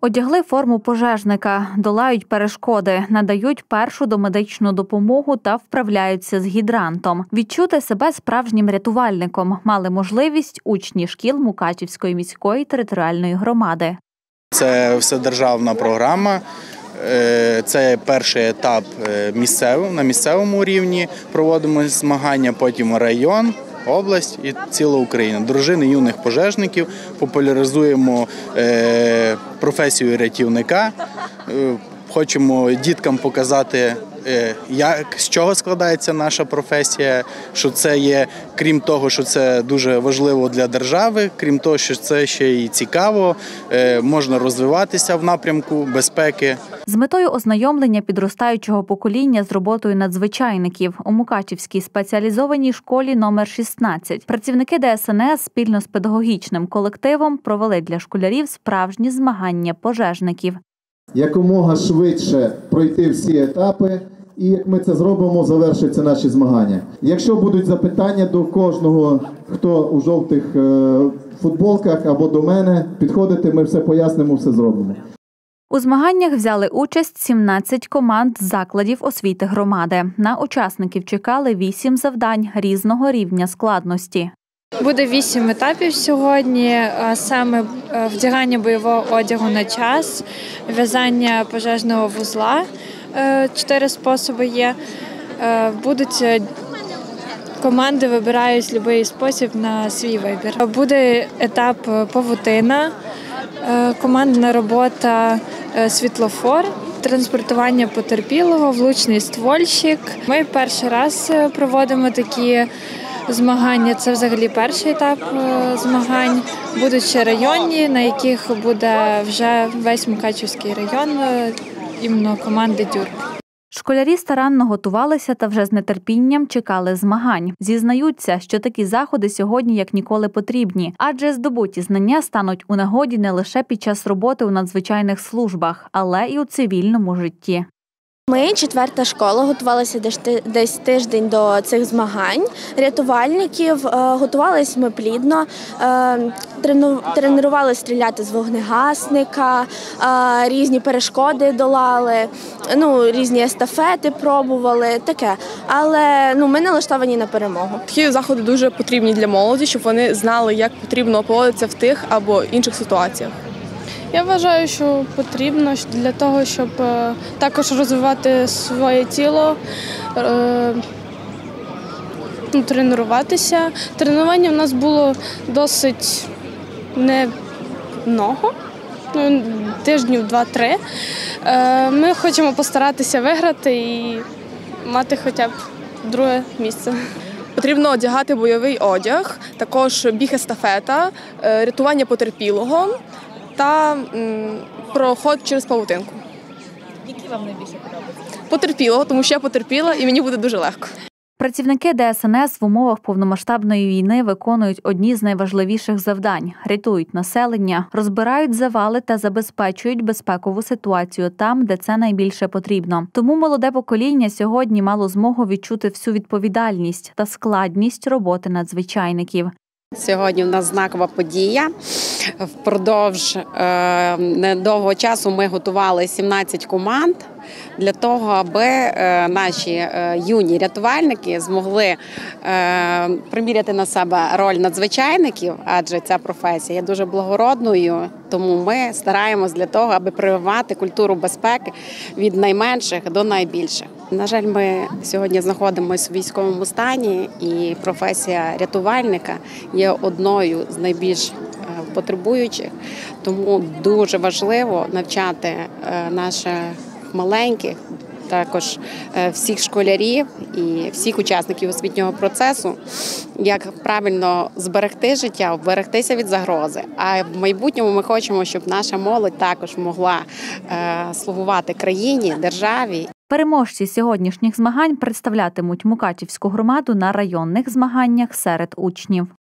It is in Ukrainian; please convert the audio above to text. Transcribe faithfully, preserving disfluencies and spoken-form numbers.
Одягли форму пожежника, долають перешкоди, надають першу домедичну допомогу та вправляються з гідрантом. Відчути себе справжнім рятувальником мали можливість учні шкіл Мукачівської міської територіальної громади. Це вседержавна програма. Це перший етап місцевий, на місцевому рівні проводимо змагання, потім район, область і ціла Україна. Дружини юних пожежників, популяризуємо професію рятівника, хочемо діткам показати, як, з чого складається наша професія, що це є, крім того, що це дуже важливо для держави, крім того, що це ще й цікаво, можна розвиватися в напрямку безпеки. З метою ознайомлення підростаючого покоління з роботою надзвичайників у Мукачівській спеціалізованій школі номер шістнадцять працівники Де Ес Ен Ес спільно з педагогічним колективом провели для школярів справжні змагання пожежників. Якомога швидше пройти всі етапи, і як ми це зробимо, завершаться наші змагання. Якщо будуть запитання до кожного, хто у жовтих футболках або до мене, підходите, ми все пояснимо, все зробимо. У змаганнях взяли участь сімнадцять команд з закладів освіти громади. На учасників чекали вісім завдань різного рівня складності. Буде вісім етапів сьогодні, саме вдягання бойового одягу на час, в'язання пожежного вузла, чотири способи є. Будуть команди вибирають будь-який спосіб на свій вибір. Буде етап павутина, командна робота світлофор, транспортування потерпілого, влучний ствольщик. Ми перший раз проводимо такі змагання, це взагалі перший етап змагань. Будуть ще районні, на яких буде вже весь Мукачівський район, іменно команди ДЮРК. Школярі старанно готувалися та вже з нетерпінням чекали змагань. Зізнаються, що такі заходи сьогодні як ніколи потрібні, адже здобуті знання стануть у нагоді не лише під час роботи у надзвичайних службах, але і у цивільному житті. Ми, четверта школа, готувалися десь тиждень до цих змагань. Рятувальників готувалися ми плідно, тренували стріляти з вогнегасника, різні перешкоди долали, ну, різні естафети пробували, таке. Але ну, ми налаштовані на перемогу. Такі заходи дуже потрібні для молоді, щоб вони знали, як потрібно поводитися в тих або інших ситуаціях. Я вважаю, що потрібно для того, щоб також розвивати своє тіло, тренуватися. Тренування в нас було досить не много, ну, тижнів два-три. Ми хочемо постаратися виграти і мати хоча б друге місце. Потрібно одягати бойовий одяг, також біг-естафета, рятування потерпілого та проход через павутинку. Які вам найбільше подобаються? Потерпілого, тому що я потерпіла і мені буде дуже легко. Працівники Де Ес Ен Ес в умовах повномасштабної війни виконують одні з найважливіших завдань – рятують населення, розбирають завали та забезпечують безпекову ситуацію там, де це найбільше потрібно. Тому молоде покоління сьогодні мало змогу відчути всю відповідальність та складність роботи надзвичайників. Сьогодні в нас знакова подія. Впродовж е, недовгого часу ми готували сімнадцять команд для того, аби е, наші е, юні рятувальники змогли е, приміряти на себе роль надзвичайників, адже ця професія є дуже благородною, тому ми стараємось для того, аби прививати культуру безпеки від найменших до найбільших. На жаль, ми сьогодні знаходимося в військовому стані, і професія рятувальника є одною з найбільш потребуючих, тому дуже важливо навчати наших маленьких, також всіх школярів і всіх учасників освітнього процесу, як правильно зберегти життя, вберегтися від загрози. А в майбутньому ми хочемо, щоб наша молодь також могла слугувати країні, державі. Переможці сьогоднішніх змагань представлятимуть Мукачівську громаду на районних змаганнях серед учнів.